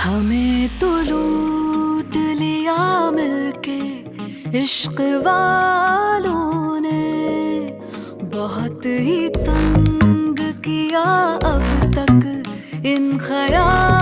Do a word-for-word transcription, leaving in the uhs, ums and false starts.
हमें तो लूट लिया मिलके इश्क वालों ने, बहुत ही तंग किया अब तक इन ख्याल